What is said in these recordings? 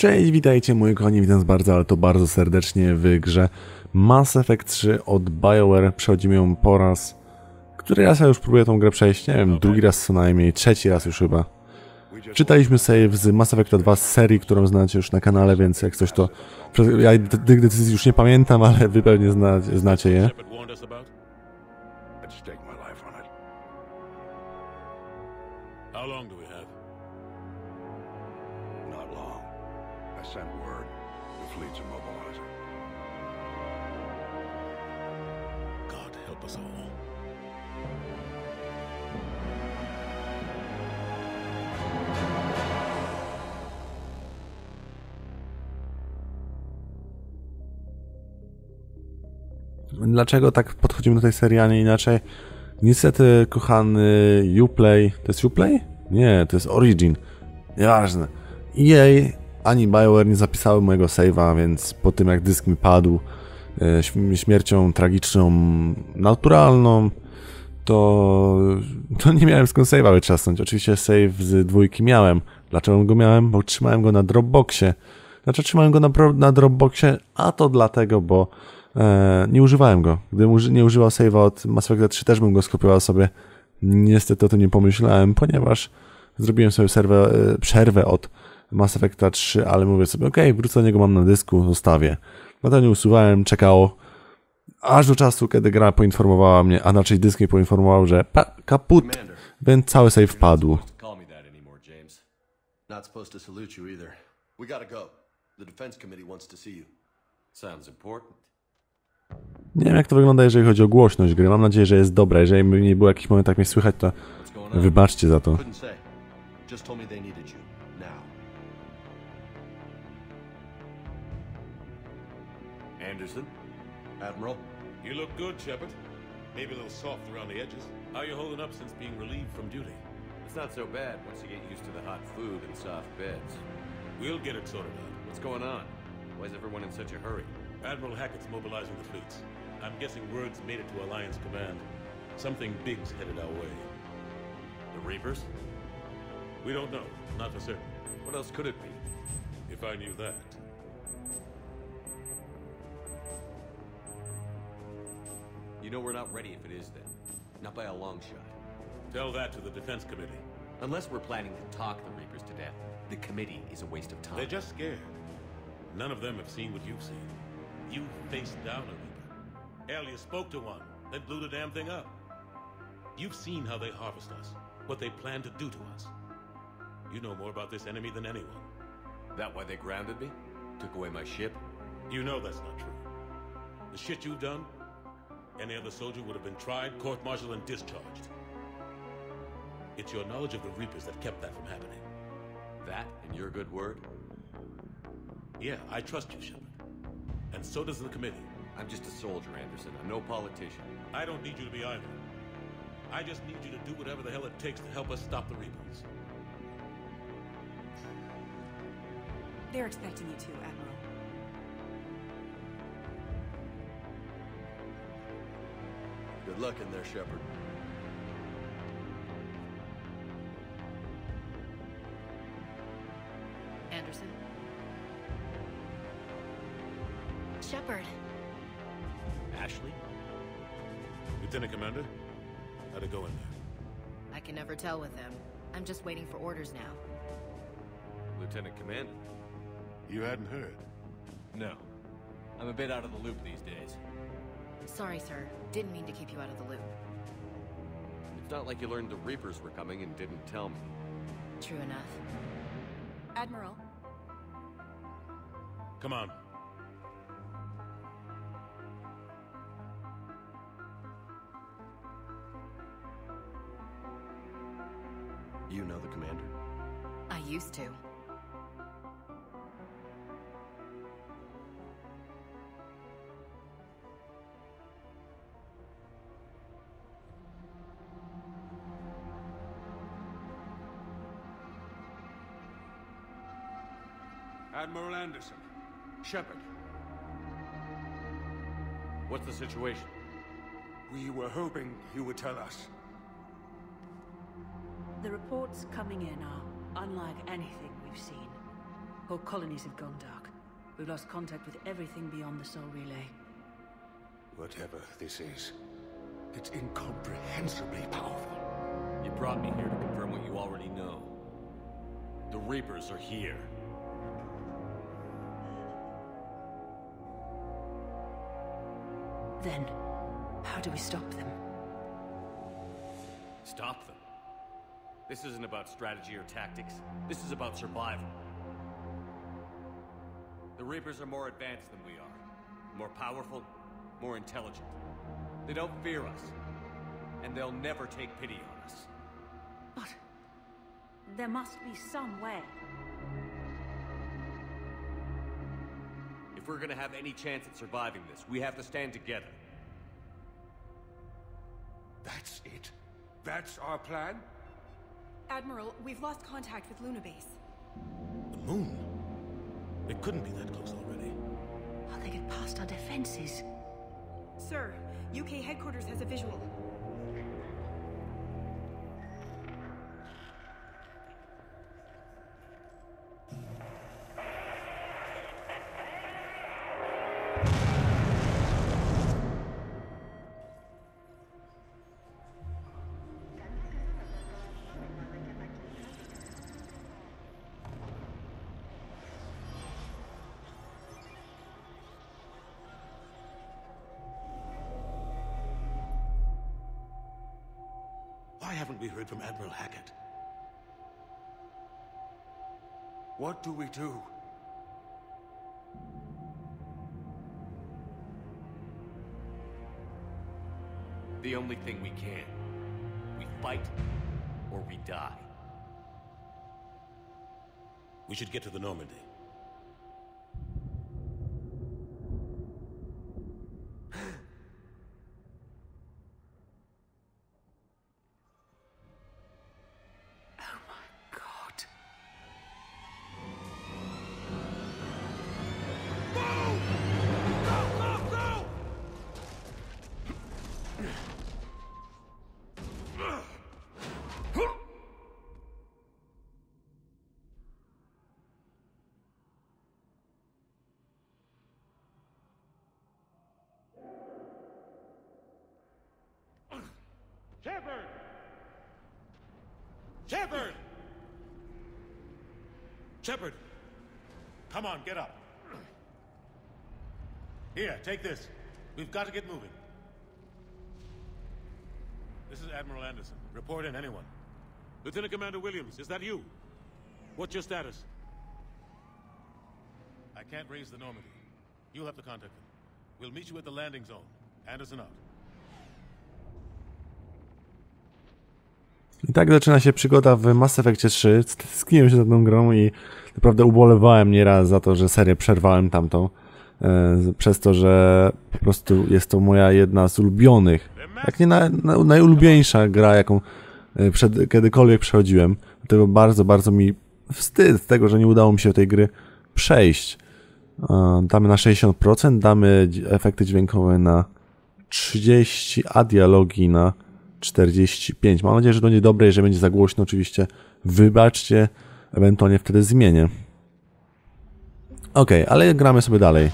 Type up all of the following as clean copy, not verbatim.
Cześć, witajcie moi kochani, witam was bardzo, ale to bardzo serdecznie w grze Mass Effect 3 od BioWare. Przechodzimy ją po raz, który raz ja już próbuję tą grę przejść, nie wiem, drugi raz co najmniej, trzeci raz już chyba. Czytaliśmy save z Mass Effect 2 z serii, którą znacie już na kanale, więc jak coś to... Ja tych decyzji już nie pamiętam, ale wy pewnie znacie je. Dlaczego tak podchodzimy do tej serii, a nie inaczej? Niestety, kochany Uplay... To jest Uplay? Nie, to jest Origin. Nieważne. EA ani BioWare nie zapisały mojego save'a, więc po tym jak dysk mi padł śmiercią tragiczną, naturalną, to nie miałem skąd save'a wyczasnąć. Oczywiście save z dwójki miałem. Dlaczego go miałem? Bo trzymałem go na Dropboxie. Znaczy trzymałem go na Dropboxie, a to dlatego, bo nie używałem go. Gdybym nie używał save'a od Mass Effect 3, też bym go skopiował sobie. Niestety o tym nie pomyślałem, ponieważ zrobiłem sobie przerwę od Mass Effecta 3, ale mówię sobie, okej, wrócę do niego, mam na dysku, zostawię. Potem nie usuwałem, czekało aż do czasu, kiedy gra poinformowała mnie, a raczej dysk mnie poinformował, że kaput, więc cały save wpadł. Nie wiem jak to wygląda, jeżeli chodzi o głośność gry. Mam nadzieję, że jest dobra. Jeżeli nie było jakichś momentach mnie słychać, to wybaczcie za to. Anderson? Admiral? You look good, Shepard. Maybe a little soft around the edges. How are you holding up since being relieved from duty? It's not so bad once you get used to the hot food and soft beds. We'll get it sorted out. What's going on? Why is everyone in such a hurry? Admiral Hackett's mobilizing the fleets. I'm guessing word's made it to Alliance Command. Something big's headed our way. The Reapers? We don't know. Not for certain. What else could it be? If I knew that. You know we're not ready if it is then. Not by a long shot. Tell that to the Defense Committee. Unless we're planning to talk the Reapers to death, the committee is a waste of time. They're just scared. None of them have seen what you've seen. You faced down a Reaper. Hell, you spoke to one, then blew the damn thing up. You've seen how they harvest us, what they plan to do to us. You know more about this enemy than anyone. That why they grounded me? Took away my ship? You know that's not true. The shit you've done, any other soldier would have been tried, court-martialed, and discharged. It's your knowledge of the Reapers that kept that from happening. That and your good word? Yeah, I trust you, Shepard. And so does the committee. I'm just a soldier, Anderson. I'm no politician. I don't need you to be either. I just need you to do whatever the hell it takes to help us stop the Reapers. They're expecting you to, Admiral. Good luck in there, Shepard. Anderson? Shepard. Ashley? Lieutenant Commander, how'd it go in there? I can never tell with them. I'm just waiting for orders now. Lieutenant Commander? You hadn't heard? No. I'm a bit out of the loop these days. Sorry, sir. Didn't mean to keep you out of the loop. It's not like you learned the Reapers were coming and didn't tell me. True enough. Admiral? Come on. You know the commander? I used to. Admiral Anderson. Shepard. What's the situation? We were hoping you would tell us. The reports coming in are unlike anything we've seen. Whole colonies have gone dark. We've lost contact with everything beyond the Soul Relay. Whatever this is, it's incomprehensibly powerful. You brought me here to confirm what you already know. The Reapers are here. Then, how do we stop them? Stop them. This isn't about strategy or tactics. This is about survival. The Reapers are more advanced than we are. More powerful, more intelligent. They don't fear us. And they'll never take pity on us. But there must be some way. If we're gonna have any chance at surviving this, we have to stand together. That's it? That's our plan? Admiral, we've lost contact with Luna Base. The moon? It couldn't be that close already. How they get past our defenses? Sir, UK headquarters has a visual. Why haven't we heard from Admiral Hackett? What do we do? The only thing we can. We fight, or we die. We should get to the Normandy. Shepard! Shepard! Shepard! Come on, get up. Here, take this. We've got to get moving. This is Admiral Anderson. Report in, anyone. Lieutenant Commander Williams, is that you? What's your status? I can't raise the Normandy. You'll have to contact them. We'll meet you at the landing zone. Anderson out. I tak zaczyna się przygoda w Mass Effectie 3. Tęskniłem się za tą grą i naprawdę ubolewałem nieraz za to, że serię przerwałem tamtą. Przez to, że po prostu jest to moja jedna z ulubionych, jak nie najulubieńsza gra, jaką kiedykolwiek przechodziłem. Dlatego bardzo, bardzo mi wstyd z tego, że nie udało mi się tej gry przejść. Damy na 60%, damy efekty dźwiękowe na 30, a dialogi na 45. Mam nadzieję, że to nie dobre, jeżeli będzie za głośno, oczywiście wybaczcie, ewentualnie wtedy zmienię. Okej, ale gramy sobie dalej.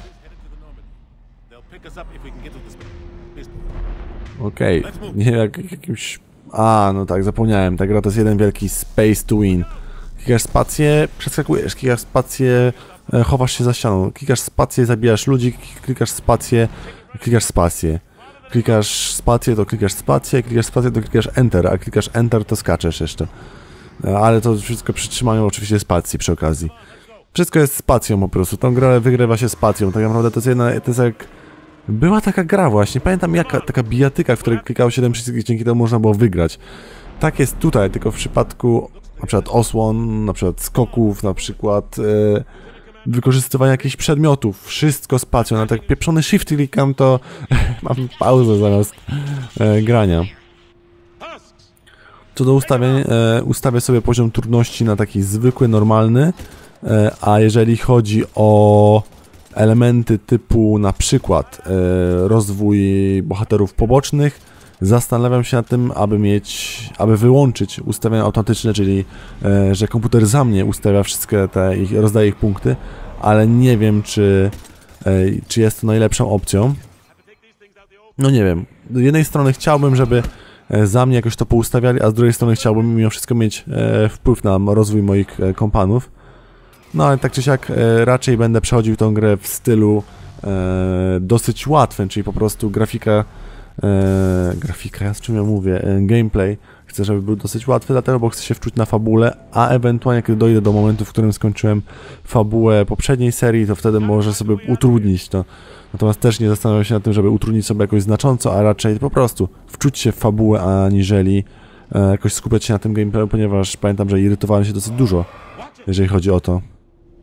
Okej, nie jak jakimś... A, no tak, zapomniałem, ta gra to jest jeden wielki space to win. Klikasz spację, przeskakujesz, klikasz spację, chowasz się za ścianą, klikasz spację, zabijasz ludzi, klikasz spację, klikasz spację. Klikasz spację, to klikasz spację, klikasz spację, to klikasz Enter, a klikasz Enter, to skaczesz jeszcze. Ale to wszystko przy trzymaniu oczywiście spacji przy okazji. Wszystko jest spacją po prostu, tą grę wygrywa się spacją, tak naprawdę to jest jak... Była taka gra właśnie, pamiętam jaka, taka bijatyka, w której klikało 7 przycisków i dzięki temu można było wygrać. Tak jest tutaj, tylko w przypadku na przykład osłon, na przykład skoków, na przykład wykorzystywania jakichś przedmiotów, wszystko spacją, na tak pieprzony shift klikam, to mam pauzę zamiast grania. Co do ustawień, ustawię sobie poziom trudności na taki zwykły, normalny, a jeżeli chodzi o elementy typu na przykład rozwój bohaterów pobocznych, zastanawiam się nad tym, aby wyłączyć ustawienia automatyczne, czyli że komputer za mnie ustawia wszystkie rozdaje ich punkty, ale nie wiem, czy jest to najlepszą opcją. No nie wiem. Z jednej strony chciałbym, żeby za mnie jakoś to poustawiali, a z drugiej strony chciałbym mimo wszystko mieć wpływ na rozwój moich kompanów. No ale tak czy siak raczej będę przechodził tę grę w stylu dosyć łatwym, czyli po prostu grafika, ja z czym ja mówię, gameplay. Chcę, żeby był dosyć łatwy, dlatego, bo chcę się wczuć na fabule, a ewentualnie, kiedy dojdę do momentu, w którym skończyłem fabułę poprzedniej serii, to wtedy może sobie utrudnić to. Natomiast też nie zastanawiam się nad tym, żeby utrudnić sobie jakoś znacząco, a raczej po prostu wczuć się w fabułę, aniżeli jakoś skupiać się na tym gameplayu, ponieważ pamiętam, że irytowałem się dosyć dużo, jeżeli chodzi o to.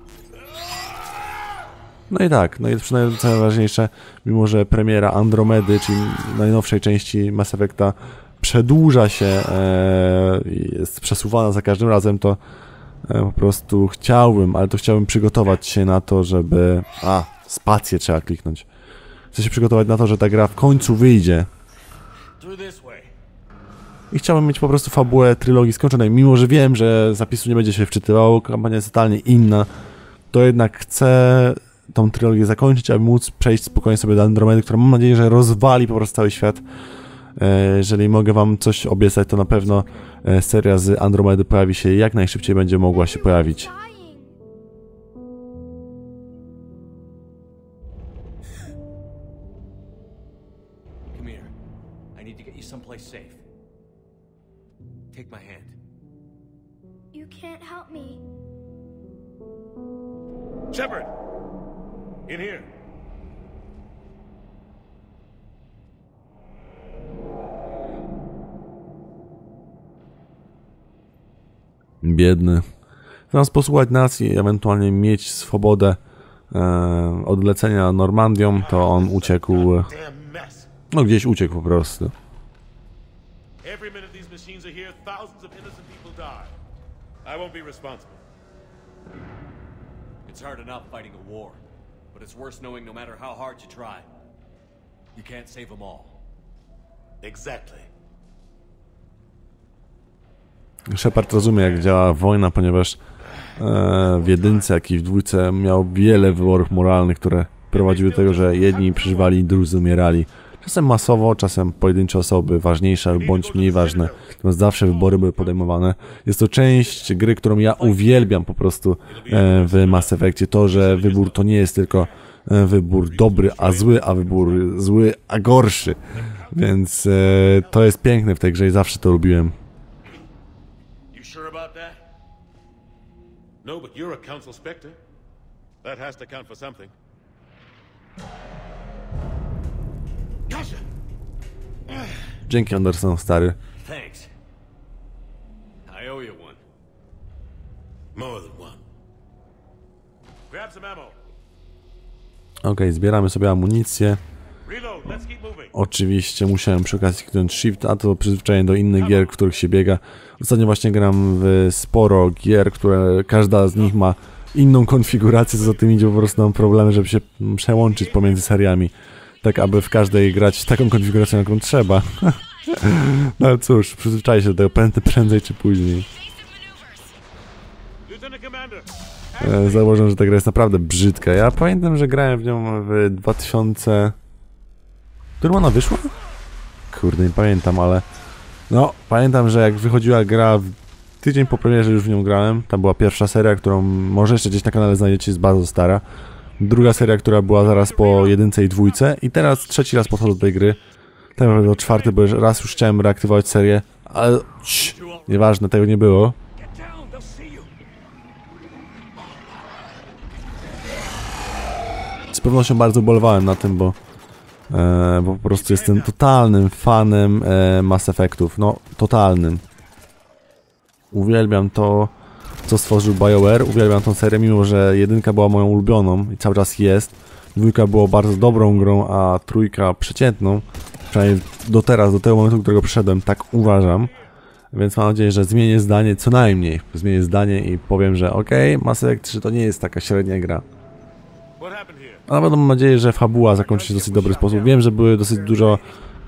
No i tak, no i przynajmniej co najważniejsze, mimo że premiera Andromedy, czyli najnowszej części Mass Effecta, przedłuża się, jest przesuwana za każdym razem, to po prostu chciałbym przygotować się na to, żeby... spację trzeba kliknąć. Chcę się przygotować na to, że ta gra w końcu wyjdzie. I chciałbym mieć po prostu fabułę trylogii skończonej, mimo że wiem, że zapisu nie będzie się wczytywało, kampania jest totalnie inna, to jednak chcę tą trylogię zakończyć, aby móc przejść spokojnie sobie do Andromedy, która mam nadzieję, że rozwali po prostu cały świat. Jeżeli mogę wam coś obiecać, to na pewno seria z Andromedy pojawi się jak najszybciej będzie mogła się pojawić. Come here. I need to get you someplace safe. Take my hand. You can't help me. Shepard! In here. Biedny. Zamiast posłuchać nas i ewentualnie mieć swobodę odlecenia Normandią, to on uciekł. No gdzieś uciekł po prostu. Every minute these machines are here, thousands of innocent people die. I won't be responsible. It's hard enough fighting a war, but it's worse knowing no matter how hard you try, you can't save them all. Exactly. Shepard rozumie, jak działa wojna, ponieważ w jedynce, jak i w dwójce miał wiele wyborów moralnych, które prowadziły do tego, że jedni przeżywali, drudzy umierali. Czasem masowo, czasem pojedyncze osoby, ważniejsze bądź mniej ważne. Natomiast zawsze wybory były podejmowane. Jest to część gry, którą ja uwielbiam po prostu w Mass Effectie. To, że wybór to nie jest tylko wybór dobry, a zły, a wybór zły, a gorszy. Więc to jest piękne w tej grze i zawsze to lubiłem. You sure about that? No, but you're a council spectre. That has to count for something. Gotcha. Dzięki, Anderson, stary. Thanks. I owe you one. More than one. Grab some ammo. Okej, zbieramy sobie amunicję. Reload. Let's keep moving. Oczywiście musiałem przy okazji kliknąć Shift, a to przyzwyczajenie do innych gier, w których się biega. Ostatnio właśnie gram w sporo gier, które każda z nich ma inną konfigurację, co za tym idzie, po prostu mam problemy, żeby się przełączyć pomiędzy seriami. Tak, aby w każdej grać taką konfiguracją, jaką trzeba. No ale cóż, przyzwyczaj się do tego prędzej czy później. Zauważyłem, że ta gra jest naprawdę brzydka. Ja pamiętam, że grałem w nią w 2000... Którym ona wyszła? Kurde, nie pamiętam, ale... No, pamiętam, że jak wychodziła gra tydzień po premierze, już w nią grałem. Tam była pierwsza seria, którą może jeszcze gdzieś na kanale znajdziecie, jest bardzo stara. Druga seria, która była zaraz po jedynce i dwójce. I teraz trzeci raz podchodzę do tej gry. Tak naprawdę do czwarty, bo raz już chciałem reaktywować serię, ale... Nieważne, tego nie było. Z pewnością bardzo ubolewałem na tym, bo po prostu jestem totalnym fanem Mass Effectów. No, totalnym. Uwielbiam to, co stworzył BioWare. Uwielbiam tą serię, mimo że jedynka była moją ulubioną i cały czas jest. Dwójka była bardzo dobrą grą, a trójka przeciętną. Przynajmniej do teraz, do tego momentu, do którego przyszedłem, tak uważam. Więc mam nadzieję, że zmienię zdanie, co najmniej. Zmienię zdanie i powiem, że okej, Mass Effect 3 to nie jest taka średnia gra. A nawet mam nadzieję, że fabuła zakończy się w dosyć dobry sposób. Wiem, że były dosyć dużo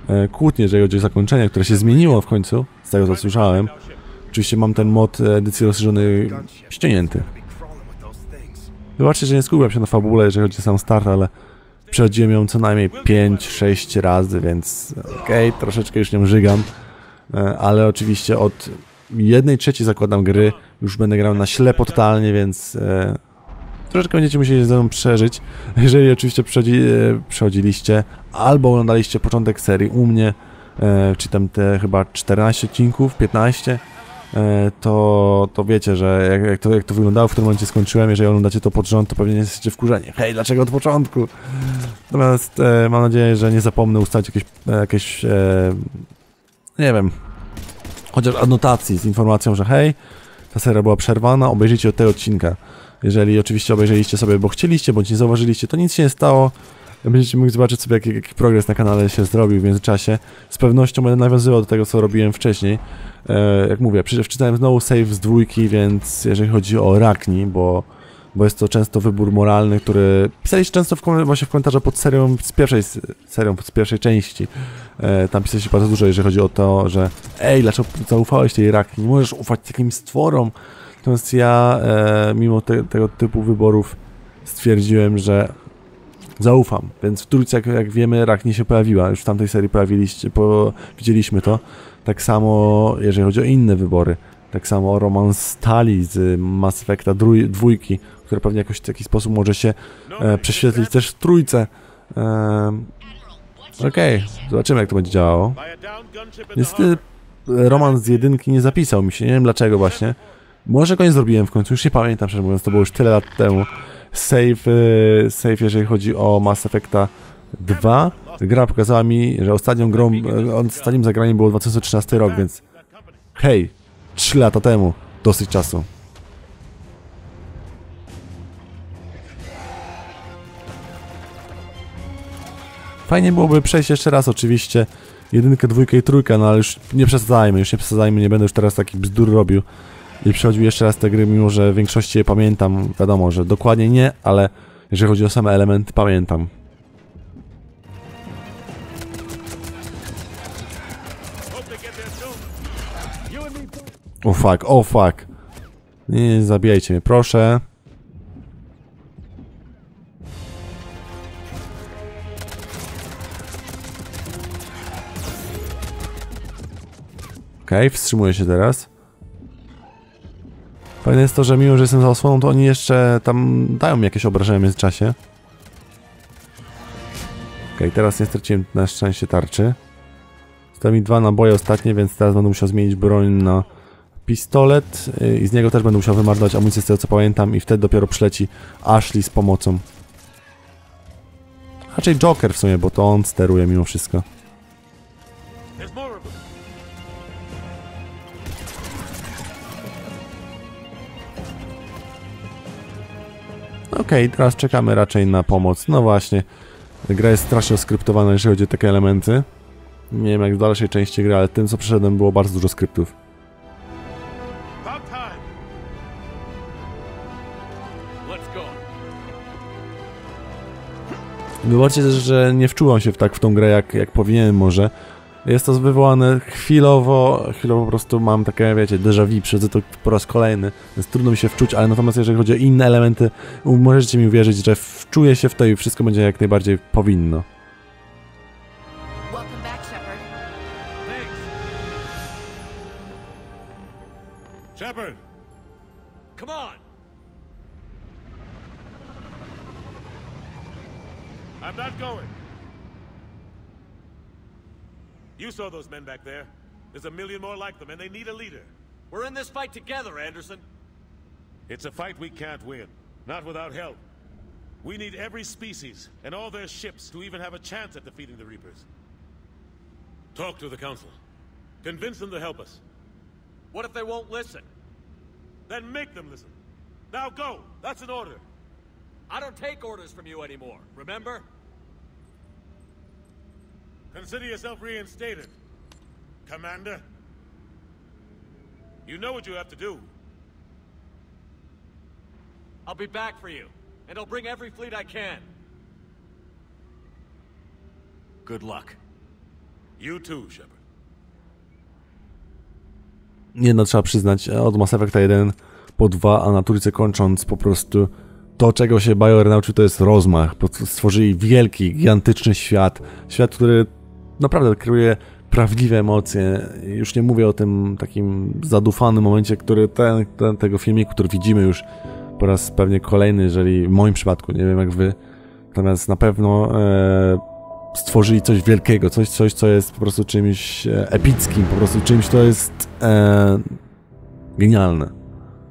kłótnie, jeżeli chodzi o zakończenie, które się zmieniło w końcu, z tego co słyszałem. Oczywiście mam ten mod edycji rozszerzonej ściągnięty. Wybaczcie, że nie skupiam się na fabule, jeżeli chodzi o sam start, ale przechodziłem ją co najmniej 5-6 razy, więc okej, troszeczkę już nią żygam. Ale oczywiście od 1/3 zakładam gry, już będę grał na ślepo totalnie, więc troszeczkę będziecie musieli ze mną przeżyć. Jeżeli oczywiście przechodziliście albo oglądaliście początek serii u mnie, czy tam te chyba 14 odcinków, 15, to wiecie, że jak to wyglądało, w którym momencie skończyłem. Jeżeli oglądacie to pod rząd, to pewnie jesteście wkurzeni. Hej, dlaczego od początku? Natomiast mam nadzieję, że nie zapomnę ustalić jakieś nie wiem, chociaż anotacji z informacją, że hej, ta seria była przerwana, obejrzyjcie od tego odcinka. Jeżeli oczywiście obejrzeliście sobie, bo chcieliście, bądź nie zauważyliście, to nic się nie stało. Będziecie mogli zobaczyć sobie, jaki progres na kanale się zrobił w międzyczasie. Z pewnością będę nawiązywał do tego, co robiłem wcześniej. Jak mówię, wczytałem znowu save z 2, więc jeżeli chodzi o Rakni, bo jest to często wybór moralny, który pisaliście często właśnie w komentarzach pod serią z pierwszej części. Tam pisaliście bardzo dużo, jeżeli chodzi o to, że ej, dlaczego zaufałeś tej Rakni? Nie możesz ufać takim stworom. Natomiast ja, mimo tego typu wyborów, stwierdziłem, że zaufam. Więc w trójce, jak wiemy, Rakni się pojawiła. Już w tamtej serii widzieliśmy to. Tak samo, jeżeli chodzi o inne wybory. Tak samo romans Tali z Mass Effecta 2, który pewnie jakoś w taki sposób może się prześwietlić też w trójce. Okej, zobaczymy, jak to będzie działało. Niestety romans z 1 nie zapisał mi się, nie wiem dlaczego właśnie. Może go nie zrobiłem w końcu, już nie pamiętam, szczerze mówiąc, to było już tyle lat temu. Save jeżeli chodzi o Mass Effecta 2. Gra pokazała mi, że ostatnim zagraniem było 2013 rok, więc hej, 3 lata temu, dosyć czasu. Fajnie byłoby przejść jeszcze raz oczywiście 1, 2 i 3, no ale już nie przesadzajmy, nie będę już teraz takich bzdur robił i przechodził jeszcze raz te gry, mimo że w większości je pamiętam, wiadomo, że dokładnie nie, ale jeżeli chodzi o same elementy, pamiętam. O fuck. Nie zabijajcie mnie, proszę. Okej, wstrzymuję się teraz. Fajne jest to, że mimo, że jestem za osłoną, to oni jeszcze tam dają mi jakieś obrażenia w międzyczasie. Okej, teraz nie straciłem na szczęście tarczy. Zostały mi 2 naboje ostatnie, więc teraz będę musiał zmienić broń na pistolet i z niego też będę musiał wymarnować amunicję, z tego co pamiętam, i wtedy dopiero przyleci Ashley z pomocą. Raczej Joker w sumie, bo to on steruje mimo wszystko. Okej, teraz czekamy raczej na pomoc. No właśnie, gra jest strasznie skryptowana, jeżeli chodzi o takie elementy. Nie wiem jak w dalszej części gry, ale tym co przeszedłem było bardzo dużo skryptów. Wybaczcie też, że nie wczułam się w tą grę jak powinienem może. Jest to wywołane chwilowo po prostu mam takie, wiecie, déjà vu, przychodzę to po raz kolejny, więc trudno mi się wczuć, ale natomiast jeżeli chodzi o inne elementy, możecie mi uwierzyć, że wczuję się w to i wszystko będzie jak najbardziej powinno. Shepard! Come on! I'm not going. You saw those men back there. There's a million more like them, and they need a leader. We're in this fight together, Anderson. It's a fight we can't win. Not without help. We need every species, and all their ships, to even have a chance at defeating the Reapers. Talk to the Council. Convince them to help us. What if they won't listen? Then make them listen. Now go! That's an order. I don't take orders from you anymore, remember? Consider yourself reinstated. Commander. You know what you have to do. I'll be back for you, and I'll bring every fleet I can. Good luck. You too, Shepard. Jedno trzeba przyznać, od Mass Effecta 1 po 2, a na trójce kończąc, po prostu to, czego się BioWare nauczył, to jest rozmach. Po prostu stworzyli wielki, gigantyczny świat. Świat, który naprawdę kreuje prawdziwe emocje. Już nie mówię o tym takim zadufanym momencie, który tego filmiku, który widzimy już po raz pewnie kolejny, jeżeli w moim przypadku, nie wiem jak wy. Natomiast na pewno stworzyli coś wielkiego, coś co jest po prostu czymś epickim, po prostu czymś, co jest genialne.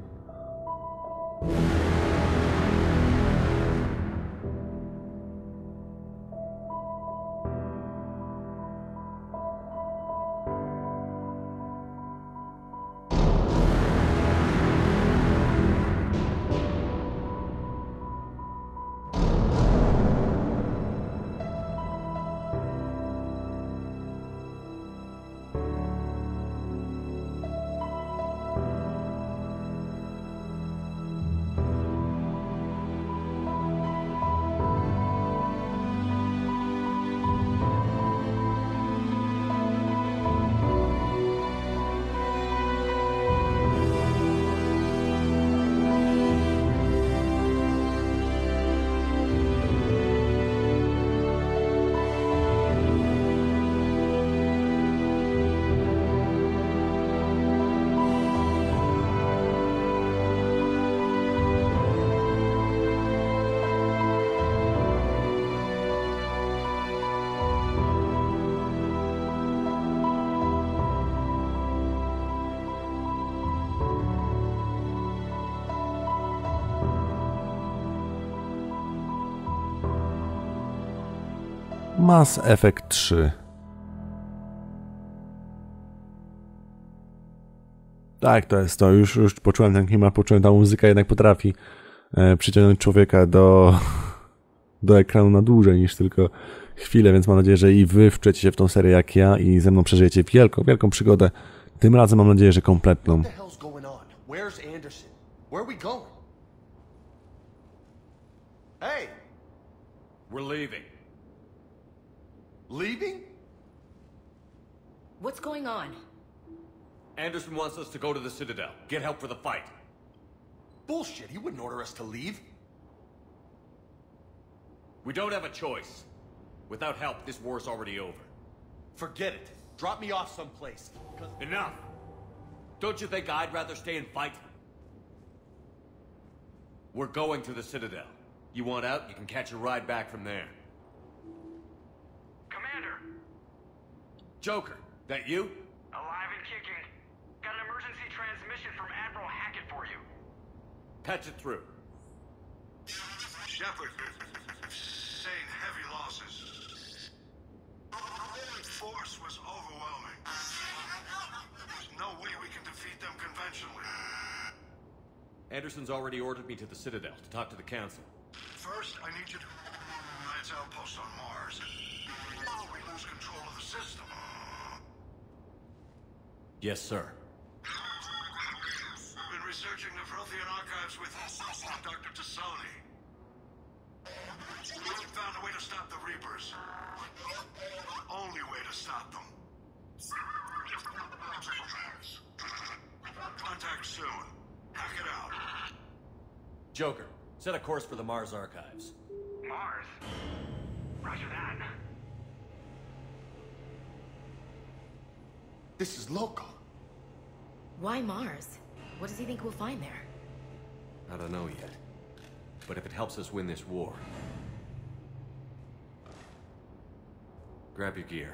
Mass Effect 3. Tak, to jest to. Już poczułem ten klimat, poczułem, ta muzyka jednak potrafi przyciągnąć człowieka do ekranu na dłużej niż tylko chwilę, więc mam nadzieję, że i wy wczujecie się w tą serię jak ja i ze mną przeżyjecie wielką przygodę. Tym razem mam nadzieję, że kompletną. What the hell's going on? Where's Anderson? Where are we going? Hey! We're leaving. Leaving? What's going on? Anderson wants us to go to the Citadel. Get help for the fight. Bullshit, he wouldn't order us to leave. We don't have a choice. Without help, this war's already over. Forget it. Drop me off someplace. Enough! Don't you think I'd rather stay and fight? We're going to the Citadel. You want out, you can catch a ride back from there. Commander! Joker, that you? Alive and kicking. Got an emergency transmission from Admiral Hackett for you. Patch it through. Shepard, sustained heavy losses. The force was overwhelming. There's no way we can defeat them conventionally. Anderson's already ordered me to the Citadel to talk to the Council. First, I need you to Alliance outpost on Mars. We lose control of the system. Yes, sir. Been researching the Prothean archives with Dr. Tassoni. We found a way to stop the Reapers. Only way to stop them. Contact soon. Hack it out. Joker, set a course for the Mars archives. Mars? Roger that. This is local. Why Mars? What does he think we'll find there? I don't know yet. But if it helps us win this war... Grab your gear.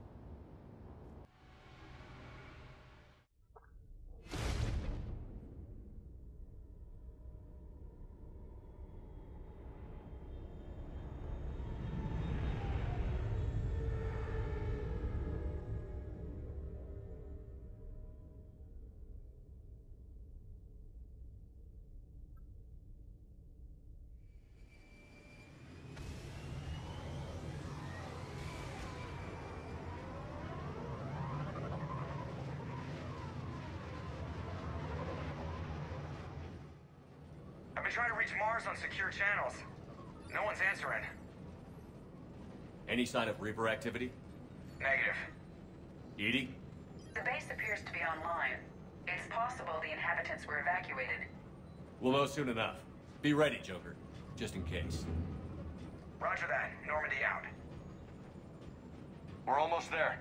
I've been trying to reach Mars on secure channels. No one's answering. Any sign of Reaper activity? Negative. EDI? The base appears to be online. It's possible the inhabitants were evacuated. We'll know soon enough. Be ready, Joker. Just in case. Roger that. Normandy out. We're almost there.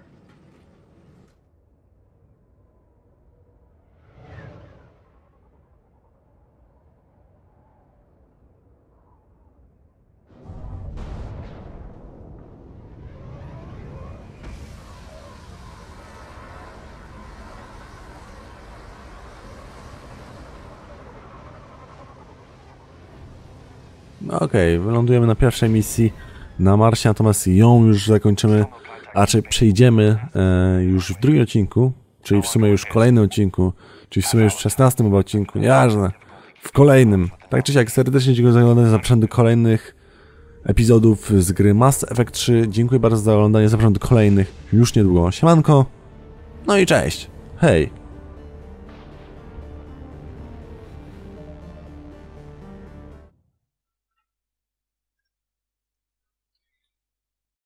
No okej, wylądujemy na pierwszej misji na Marsie, natomiast ją już zakończymy, a raczej przejdziemy już w drugim odcinku, czyli w sumie już w kolejnym odcinku, czyli w sumie już w 16 chyba odcinku, nieważne, w kolejnym. Tak czy siak, serdecznie dziękuję za oglądanie, zapraszam do kolejnych epizodów z gry Mass Effect 3. Dziękuję bardzo za oglądanie, zapraszam do kolejnych już niedługo. Siemanko, no i cześć, hej!